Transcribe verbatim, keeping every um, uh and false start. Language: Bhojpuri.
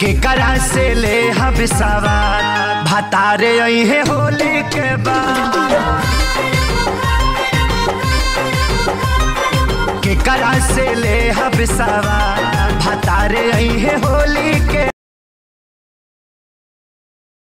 केकरा से ले हब सवार भतारे अइहे होली के बाद केकरा से ले हब सवार